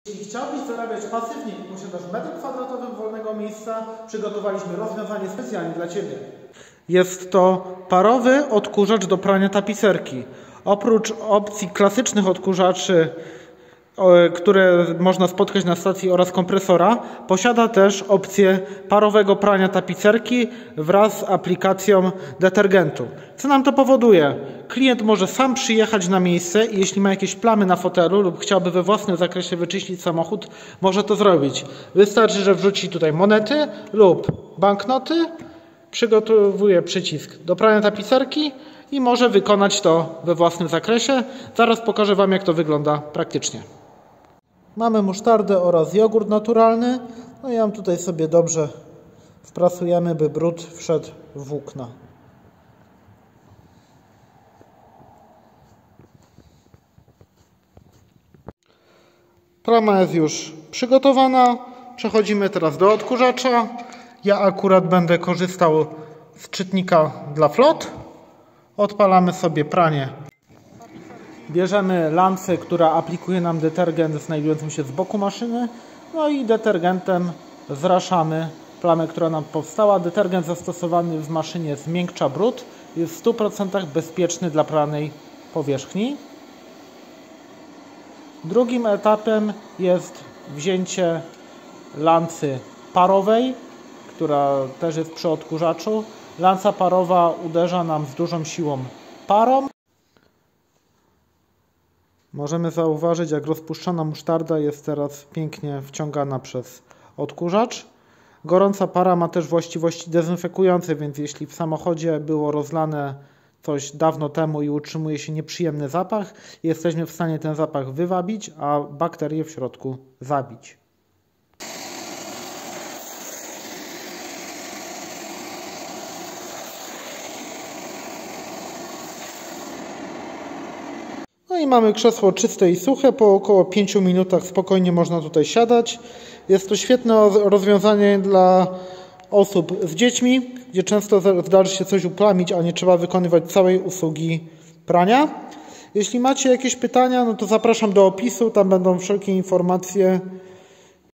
Jeśli chciałbyś zarabiać pasywnie i posiadasz metr kwadratowy wolnego miejsca, przygotowaliśmy rozwiązanie specjalnie dla Ciebie. Jest to parowy odkurzacz do prania tapicerki. Oprócz opcji klasycznych odkurzaczy, które można spotkać na stacji oraz kompresora, posiada też opcję parowego prania tapicerki wraz z aplikacją detergentu. Co nam to powoduje? Klient może sam przyjechać na miejsce i jeśli ma jakieś plamy na fotelu lub chciałby we własnym zakresie wyczyścić samochód, może to zrobić. Wystarczy, że wrzuci tutaj monety lub banknoty, przygotowuje przycisk do prania tapicerki i może wykonać to we własnym zakresie. Zaraz pokażę Wam, jak to wygląda praktycznie. Mamy musztardę oraz jogurt naturalny. No i ją tutaj sobie dobrze wprasujemy, by brud wszedł w włókna. Plama jest już przygotowana. Przechodzimy teraz do odkurzacza. Ja akurat będę korzystał z czytnika dla flot. Odpalamy sobie pranie. Bierzemy lancę, która aplikuje nam detergent znajdujący się z boku maszyny. No i detergentem zraszamy plamę, która nam powstała. Detergent zastosowany w maszynie zmiękcza brud. Jest w 100% bezpieczny dla pranej powierzchni. Drugim etapem jest wzięcie lancy parowej, która też jest przy odkurzaczu. Lanca parowa uderza nam z dużą siłą parą. Możemy zauważyć, jak rozpuszczona musztarda jest teraz pięknie wciągana przez odkurzacz. Gorąca para ma też właściwości dezynfekujące, więc jeśli w samochodzie było rozlane coś dawno temu i utrzymuje się nieprzyjemny zapach, jesteśmy w stanie ten zapach wywabić, a bakterie w środku zabić. No i mamy krzesło czyste i suche. Po około 5 minutach spokojnie można tutaj siadać. Jest to świetne rozwiązanie dla osób z dziećmi, gdzie często zdarzy się coś uplamić, a nie trzeba wykonywać całej usługi prania. Jeśli macie jakieś pytania, no to zapraszam do opisu, tam będą wszelkie informacje